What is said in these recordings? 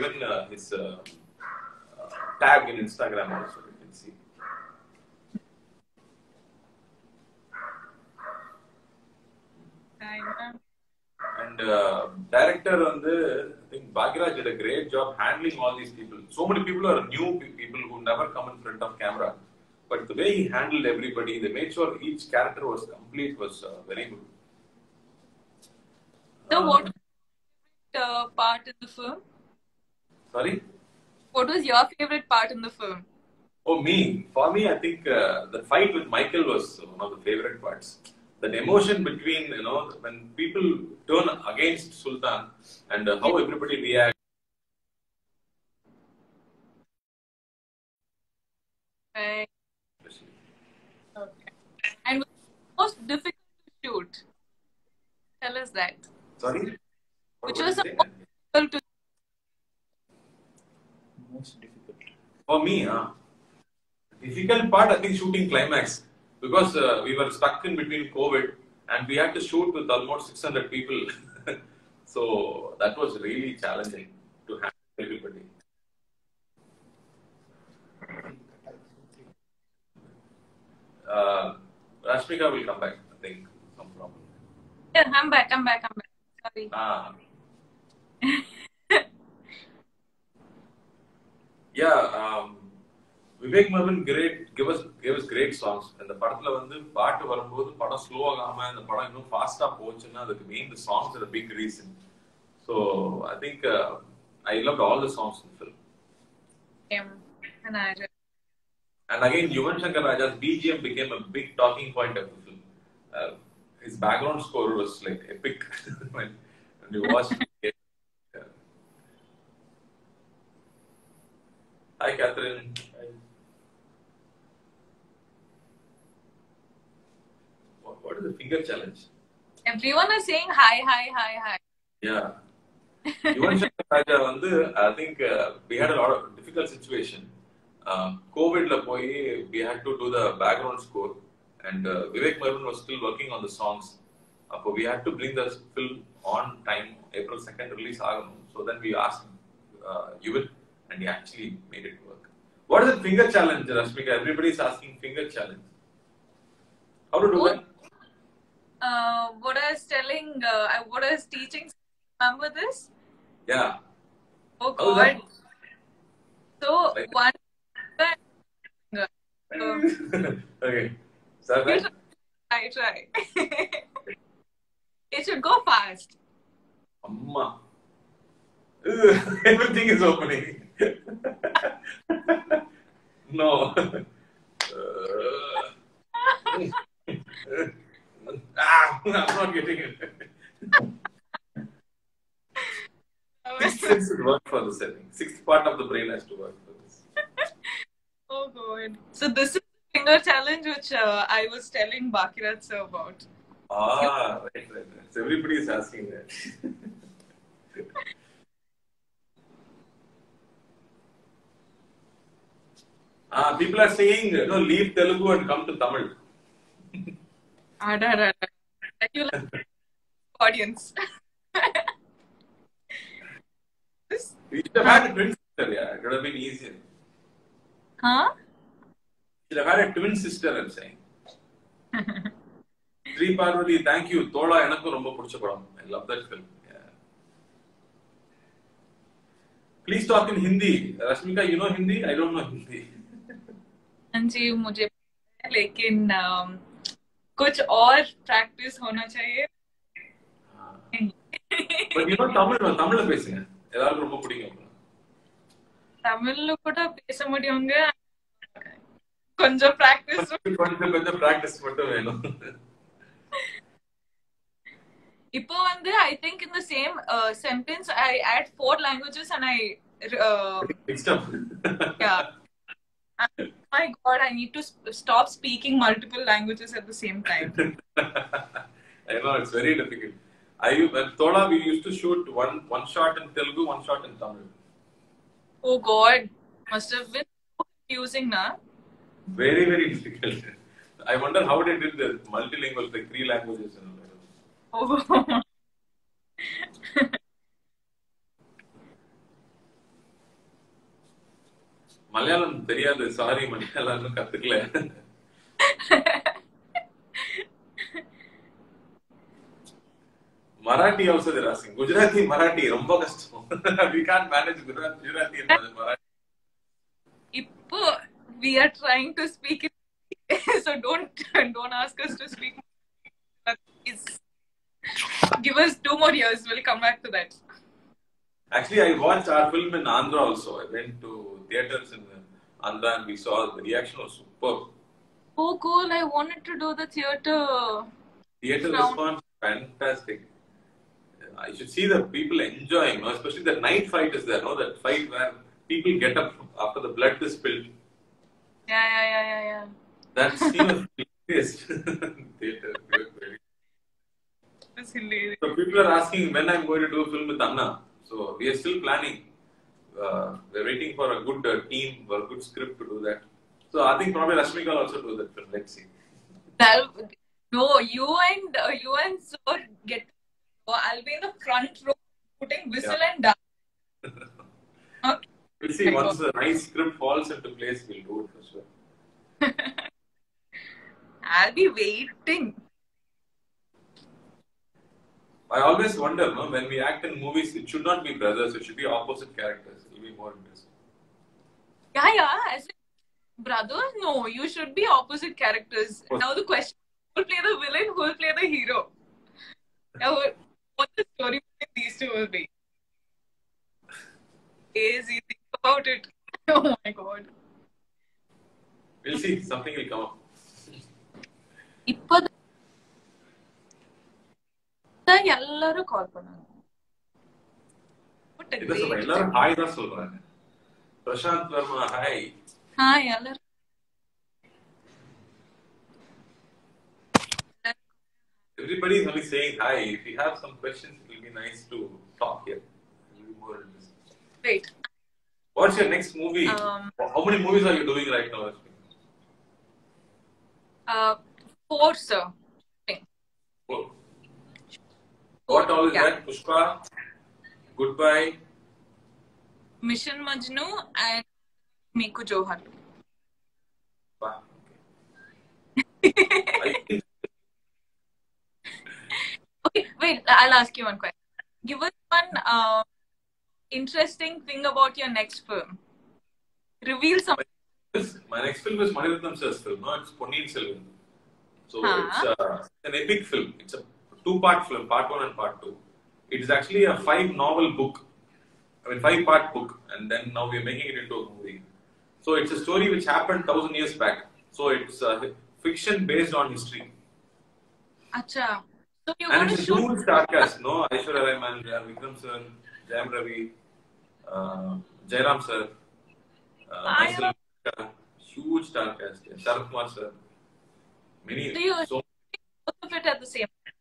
given his tag in Instagram also. You can see. And director I think Bhagiraj did a great job handling all these people. So many people are new people who never come in front of camera. But the way he handled everybody, they made sure each character was complete, was very good. So what was part in the film? Sorry? What was your favorite part in the film? Oh, me. For me, I think the fight with Michael was one of the favorite parts. That emotion between, when people turn against Sultan and how everybody reacts. Right. Okay. And what was most difficult to shoot? Tell us that. Sorry? Which was the most difficult to Most difficult. For me, difficult part, I think shooting climax. Because we were stuck in between COVID and we had to shoot with almost 600 people. So that was really challenging to handle everybody. Rashmika will come back, I think. Some problem. Yeah, I'm back. Sorry. Yeah, Vivek Mervin gave us great songs. And the படத்துல பாட்டு வரும்போது படம் slow ஆகாம இந்த படம் இன்னும் ஃபாஸ்டா போச்சுன்னா அதுக்கு main the songs are a big reason. So I think I loved all the songs in the film. And again, Yuvan Shankar Raja's BGM became a big talking point of the film. His background score was like epic when you watched it. Hi, Catherine. What is the finger challenge? Everyone is saying hi. Yeah. Yuvan Shankar Raja I think we had a lot of difficult situation. COVID we had to do the background score and Vivek Mervin was still working on the songs. We had to bring the film on time, April 2nd release. So then we asked Yuvan and he actually made it work. What is the finger challenge, Rashmika? Everybody is asking finger challenge. How to do that? What I was telling, what I was teaching, remember this? Yeah. Oh God. So like one. Okay. So Try. It should go fast. Amma. Everything is opening. No. I'm not getting it. Sixth sense should work for the setting. Sixth part of the brain has to work for this. Oh God. So this is the finger challenge which I was telling Bhagiraj sir about. Right. So everybody is asking that. People are saying, leave Telugu and come to Tamil. You like audience. We should have had a twin sister, yeah. It would have been easier. Huh? We should have had a twin sister, I'm saying. Sri Parvati, thank you. Thoda enakku romba pudicha padam. I love that film. Yeah. Please talk in Hindi. Rashmika, you know Hindi? I don't know Hindi. जी मुझे लेकिन कुछ और practice होना चाहिए. But you know Tamil பேசுங்க. எல்லாருக்கும் ரொம்ப பிடிக்கும். தமிழ்ல கூட பேச முடியுங்க. கொஞ்சம் பிராக்டிஸ் மட்டும் வேணும். இப்போ I think in the same sentence I add 4 languages and I mixed up. Yeah. My God, I need to stop speaking multiple languages at the same time. I know, it's very difficult. At Thoda, we used to shoot one shot in Telugu, one shot in Tamil. Oh God, must have been so confusing, na? Very, very difficult. I wonder how they did the multilingual, like 3 languages. Oh. Malayalam தெரியாது, sorry, Malayalam கத்துக்கல. Marathi also they're asking. Gujarati, Marathi, romba kashtam. We can't manage Gujarati and Marathi. Ippo, we are trying to speak it, so don't ask us to speak. Please. Give us 2 more years. We'll come back to that. Actually, I watched our film in Andhra also. I went to theaters in Andhra and we saw the reaction was superb. Oh, cool. I wanted to do the theater. Theater response, fantastic. I should see the people enjoying, no? Especially the night fight is there, no? That fight where people get up after the blood is spilled. Yeah. That scene was hilarious. Theater. It's hilarious. So people are asking when I'm going to do a film with Anna. So we are still planning. We're waiting for a good team or a good script to do that. So I think probably Rashmika will also do that film. Let's see. No, you and Sir get. I'll be in the front row putting whistle and dance. Okay. We'll see. Once the nice script falls into place, we'll do it for sure. I'll be waiting. I always wonder, no, when we act in movies, it should not be brothers, it should be opposite characters. It will be more interesting. Yeah. As brothers, no, you should be opposite characters. Now the question: who will play the villain? Who will play the hero? Now, what the story between these two will be? Easy, think about it. Oh my god. We'll see. Something will come up. இப்பதான் எல்லாரும் கால் பண்ணாங்க. எல்லாரும் hi தான் சொல்றாங்க. Prasanth Varma hi. Hi எல்லாரும். Everybody is only saying hi. If you have some questions, it will be nice to talk here. It will be more interesting. Great. What's your next movie? How many movies are you doing right now? 4, sir. 4. What all is that? Pushpa, Goodbye, Mission Majnu, and Meeku Johar. Wow. Okay, wait. I'll ask you one question. Give us one interesting thing about your next film. Reveal something. My next film is Maniratnam sir's film. No, it's Ponniyin Selvan. So it's an epic film. It's a 2-part film, part 1 and part 2. It is actually a 5-novel book. 5-part book, and then now we are making it into a movie. So it's a story which happened 1,000 years back. So it's fiction based on history. Acha. So you're and going it's to shoot. Huge star cast, no? Aishwarya Rai Ma'am, Vikram sir, Jayam Ravi, Jairam sir, huge star cast. Sharat Kumar sir, many. So you both of it at the same time.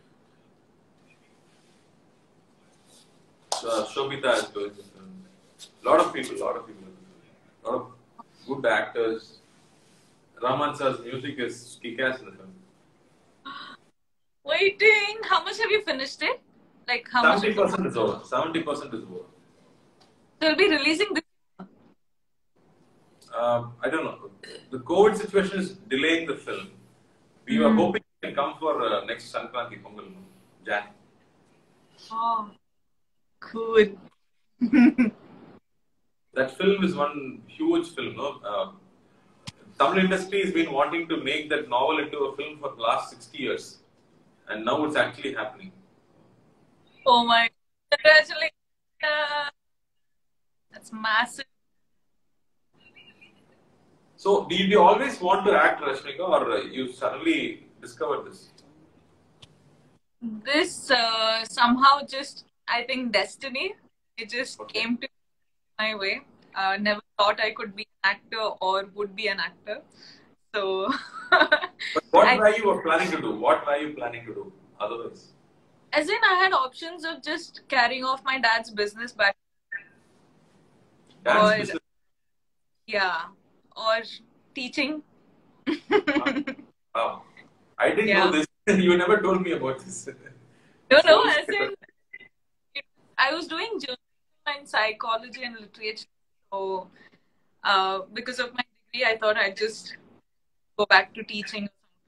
Shobita is doing this film. Lot of people. Lot of good actors. Raman sir's music is kick-ass in the film. Waiting. How much have you finished it? Like how 70% is over. 70% is over. So you'll be releasing this. I don't know. The COVID situation is delaying the film. We were hoping it can come for next Sankranti Pongal, Jan. Oh, cool. That film is one huge film, no? Tamil industry has been wanting to make that novel into a film for the last 60 years. And now it's actually happening. Oh my, congratulations. That's massive. So, did you always want to act, Rashmika, or you suddenly discovered this? This somehow just, I think, destiny. It just came to my way. Never thought I could be an actor or would be an actor. So. But what were you planning to do? What were you planning to do otherwise? As in, I had options of just carrying off my dad's business back. Dance business? Yeah. Or teaching. Wow. I didn't know this. You never told me about this. No. As in, I was doing journalism and psychology and literature. So Because of my degree, I thought I'd just go back to teaching.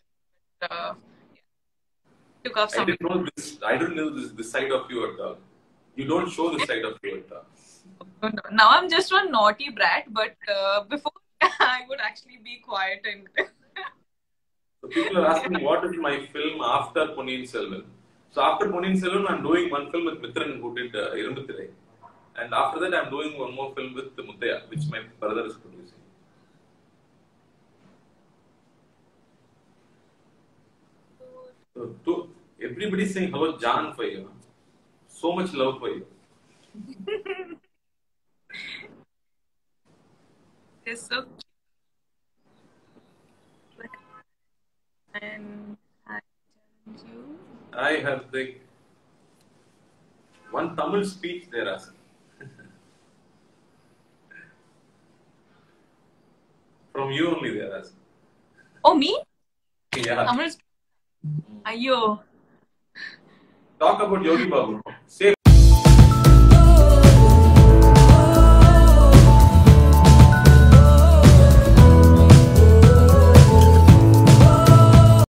Took off I some. didn't know this. I didn't know this side of you at all. You don't show this side of you at all. No. Now I'm just one naughty brat, but before I would actually be quiet and. So people are asking what is my film after Ponniyin Selvan. So after Ponniyin Selvan, I'm doing one film with Mithran who did Irumuthirai. And after that, I'm doing one more film with Muthaiya, which my brother is producing. So everybody's saying hello, John, for you. So much love for you. It's so cute. And I challenge you. I have the one Tamil speech they're asking. From you only they're asking. Oh, me? Yeah. Tamil. Ayyo. Talk about Yogi Babu. Say